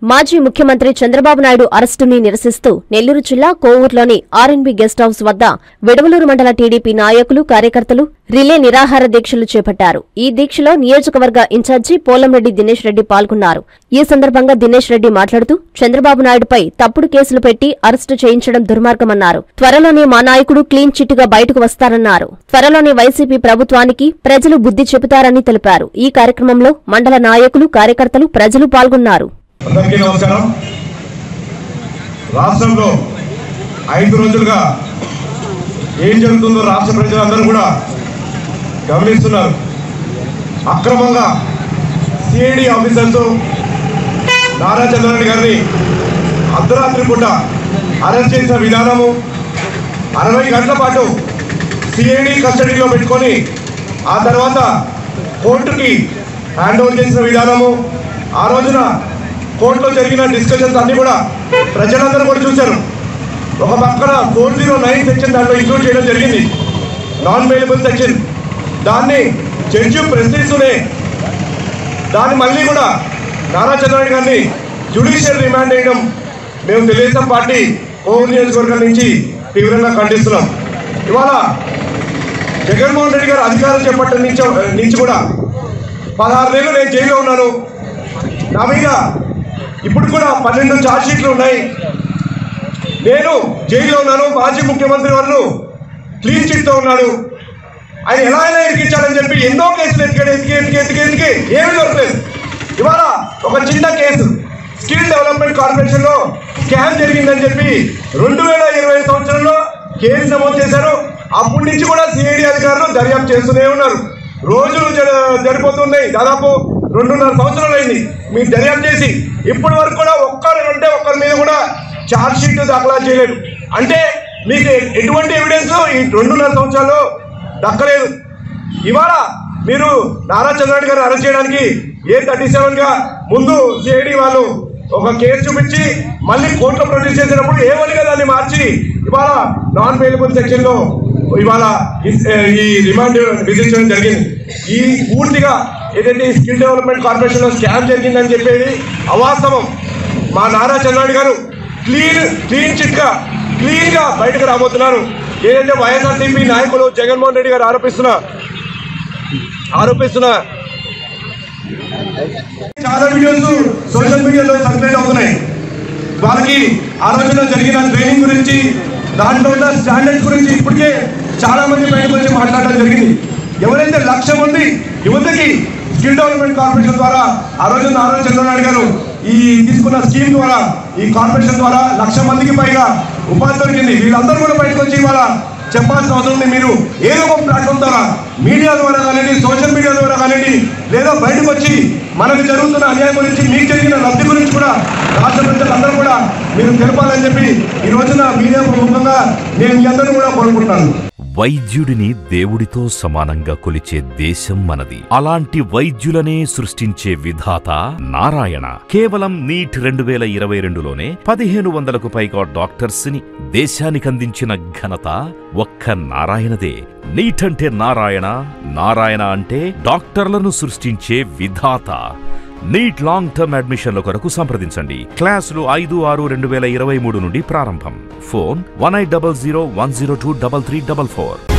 మాజీ ముఖ్యమంత్రి చంద్రబాబు నాయుడు అరెస్టుని నిరసిస్తూ నెల్లూరు జిల్లా కోవూరులోని ఆర్ఎన్బి గెస్ట్ హౌస్ వద్ద విడవలూరు మండల టీడీపీ నాయకులు కార్యకర్తలు రిలే నిరాహార దీక్షలు చేపట్టారు. ఈ దీక్షలో నియోజకవర్గ ఇన్ఛార్జి పోలంరెడ్డి దినేష్ రెడ్డి పాల్గొన్నారు. ఈ సందర్భంగా దినేష్ రెడ్డి మాట్లాడుతూ చంద్రబాబు నాయుడుపై తప్పుడు కేసులు పెట్టి అరెస్టు చేయించడం దుర్మార్గమన్నారు. త్వరలోనే మా నాయకుడు క్లీన్ చిట్ గా బయటకు వస్తారన్నారు. త్వరలోనే వైసీపీ ప్రభుత్వానికి ప్రజలు బుద్ధి చెబుతారని తెలిపారు. ఈ కార్యక్రమంలో మండల నాయకులు కార్యకర్తలు ప్రజలు పాల్గొన్నారు. అందరికీ నమస్కారం. రాష్ట్రంలో 5 రోజులుగా ఏం జరుగుతుందో రాష్ట్ర ప్రజలందరూ కూడా గమనిస్తున్నారు. అక్రమంగా సిఐడి ఆఫీసర్స్ నారా చంద్రబాబు గారిని అర్ధరాత్రి పూట అరెస్ట్ చేసిన విధానము, 60 గంటల పాటు సిఐడి కస్టడీలో పెట్టుకొని ఆ తర్వాత కోర్టుకి హ్యాండ్ ఓవర్ చేసిన విధానము, ఆ రోజున కోర్టులో జరిగిన డిస్కషన్స్ అన్ని కూడా ప్రజలందరూ కూడా చూశారు. ఒక పక్కన 409 సెక్షన్ దాంట్లో ఇంక్లూడ్ చేయడం జరిగింది, నాన్ బెయిలబుల్ సెక్షన్. దాన్ని జడ్జి ప్రశ్నిస్తూనే దాన్ని మళ్ళీ కూడా నారా చంద్రబాబు గారిని జ్యుడిషియల్ రిమాండ్ చేయడం మేము తెలుగుదేశం పార్టీ కోవూరు నియోజకవర్గం నుంచి తీవ్రంగా ఖండిస్తున్నాం. ఇవాళ జగన్మోహన్ రెడ్డి గారు అధికారం చేపట్టిన నుంచి కూడా 16 నెలలు నేను జైల్లో ఉన్నాను. నా మీద ఇప్పుడు కూడా 12 ఛార్జ్ షీట్లు ఉన్నాయి. నేను జైల్లో ఉన్నాను. మాజీ ముఖ్యమంత్రి వాళ్ళు క్లీన్ చిట్తో ఉన్నాడు. ఆయన ఎలా అయినా ఇరికించాలని చెప్పి ఎన్నో కేసులు ఎతికి ఏమీ దొరకలేదు. ఇవాళ ఒక చిన్న కేసు, స్కిల్ డెవలప్మెంట్ కార్పొరేషన్లో స్కామ్ జరిగిందని చెప్పి 2020 సంవత్సరంలో కేసు నమోదు చేశారు. అప్పటి నుంచి కూడా సిఐడి అధికారులు దర్యాప్తు చేస్తూనే ఉన్నారు. రోజులు జరిపోతున్నాయి. దాదాపు 2.5 సంవత్సరాలు అయింది మీరు దర్యాప్తు చేసి. ఇప్పటి వరకు కూడా ఒక్కరి మీద కూడా ఛార్జ్ షీట్ దాఖలా చేయలేదు. అంటే మీకు ఎటువంటి ఎవిడెన్స్ ఈ 2.5 సంవత్సరాల్లో దక్కలేదు. ఇవాళ మీరు నారా చంద్రబాబు గారు అరెస్ట్ చేయడానికి A37గా ముందు సిఐడి వాళ్ళు ఒక కేసు చూపించి మళ్ళీ కోర్టులో ప్రొడ్యూస్ చేసినప్పుడు ఏమని కదా దాన్ని మార్చి ఇవాళ నాన్ బెయిలబుల్ సెక్షన్లో ఇవాళ ఈ రిమాండ్ విధించడం జరిగింది. ఈ పూర్తిగా ఏదైతే స్కిల్ డెవలప్మెంట్ కార్పొరేషన్లో స్కామ్ జరిగిందని చెప్పేది అవాస్తవం. మా నారా చంద్రబాబు గారు క్లీన్ చిట్గా క్లీన్గా బయటకు రాబోతున్నారు. ఏదైతే వైఎస్ఆర్సీపీ నాయకులు జగన్మోహన్ రెడ్డి గారు ఆరోపిస్తున్న చాలా వీడియోస్ సోషల్ మీడియాలో సర్క్యులేట్ అవుతున్నాయి. వాళ్ళకి ఆ రోజున జరిగిన ట్రైనింగ్ గురించి, దాంట్లో ఉన్న స్టాండర్డ్స్ గురించి ఇప్పటికే చాలా మంది బయటకు వచ్చి మాట్లాడడం జరిగింది. ఎవరైతే 1,00,000 మంది యువతకి స్కిల్ డెవలప్మెంట్ కార్పొరేషన్ ద్వారా ఆ రోజు నారా చంద్రబాబు గారు ఈ తీసుకున్న స్కీమ్ ద్వారా, ఈ కార్పొరేషన్ ద్వారా 1,00,000 మందికి పైగా ఉపాధి దొరికింది. వీళ్ళందరూ కూడా బయటకు వచ్చి ఇవాళ చెప్పాల్సిన అవసరం ఉంది. మీరు ఏదో ఒక ప్లాట్ఫామ్ ద్వారా, మీడియా ద్వారా కానివ్వండి, సోషల్ మీడియా ద్వారా కానివ్వండి, లేదా బయటకు వచ్చి మనకు జరుగుతున్న అన్యాయం గురించి, మీకు జరిగిన లబ్ధి గురించి కూడా రాష్ట్ర ప్రజలందరూ కూడా మీరు తెలపాలని చెప్పి ఈ రోజున మీడియా ముఖంగా నేను మీ అందరూ కూడా కోరుకుంటున్నాను. వైద్యుడిని దేవుడితో సమానంగా కొలిచే దేశం మనది. అలాంటి వైద్యులనే సృష్టించే విధాత నారాయణ. కేవలం నీట్ 2022లోనే 1500కు పైగా డాక్టర్స్ ని దేశానికందించిన ఘనత ఒక్క నారాయణదే. నీట్ అంటే నారాయణ, నారాయణ అంటే డాక్టర్లను సృష్టించే విధాత. నీట్ లాంగ్ టర్మ్ అడ్మిషన్ల కొరకు సంప్రదించండి. క్లాసులు 5/6/2023 నుండి ప్రారంభం. ఫోన్ 1800 102 3344.